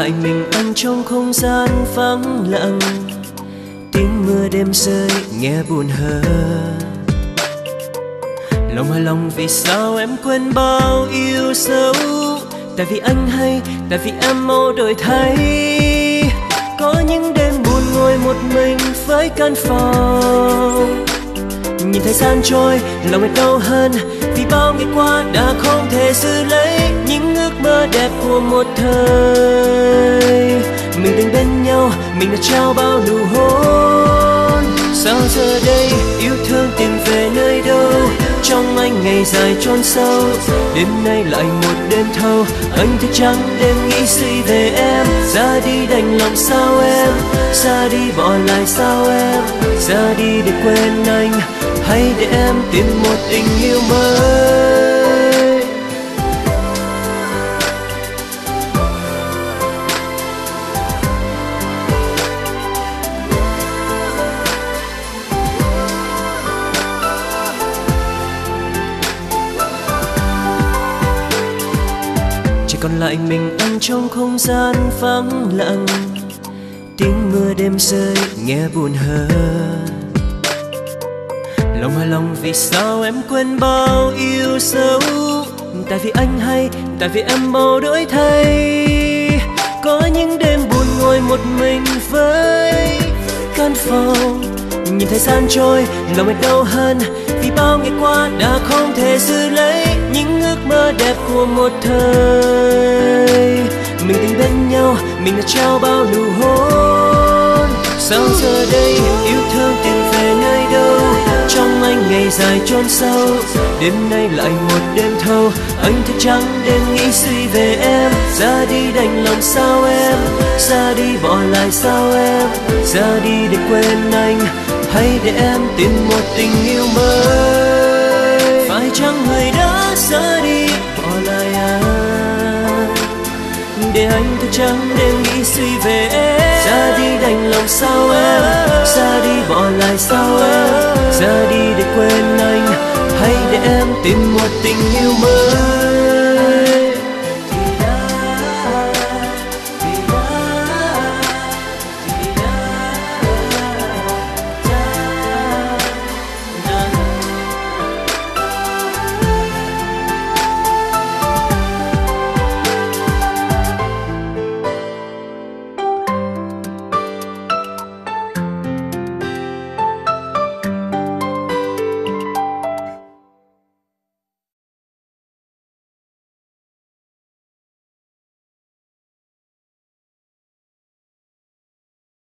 lại mình anh trong không gian vắng lặng. Tiếng mưa đêm rơi nghe buồn hơ. Lòng hơi lòng vì sao em quên bao yêu dấu. Tại vì anh hay, tại vì em mau đổi thay. Có những đêm buồn ngồi một mình với căn phòng. Nhìn thời gian trôi, lòng em đau hơn. Vì bao ngày qua đã không thể giữ lấy những ước mơ đẹp của một thời. Mình từng bên nhau, mình đã trao bao nụ hôn. Sao giờ đây yêu thương tìm về nơi đâu? Trong anh ngày dài chôn sâu. Đêm nay lại một đêm thâu. Anh thức trắng đêm nghĩ suy về em. Ra đi đành lòng sao em? Ra đi bỏ lại sao em? Ra đi để quên anh, hay để em tìm một tình yêu mới? Chỉ còn lại mình anh trong không gian vắng lặng. Tiếng mưa đêm rơi nghe buồn hơ. Lòng hơi lòng vì sao em quên bao yêu dấu. Tại vì anh hay, tại vì em mau đổi thay. Có những đêm buồn ngồi một mình với căn phòng. Nhìn thời gian trôi, lòng em đau hơn. Vì bao ngày qua đã không thể giữ lấy những ước mơ đẹp của một thời. Mình từng bên nhau, mình đã trao bao nụ hôn. Sao giờ đây yêu thương tìm về nơi đâu? Trong anh ngày dài chôn sâu. Đêm nay lại một đêm thâu. Anh thức trắng đêm nghĩ suy về em. Ra đi đành lòng sao em? Ra đi bỏ lại sao em? Ra đi để quên anh, hay để em tìm một tình yêu mới? Phải chăng người đã ra đi bỏ lại anh, để anh thức trắng đêm nghĩ suy về em? Ra đi đành lòng sao em? Ra đi bỏ lại sao em? Ra đi để quên anh, hay để em tìm một tình yêu mới?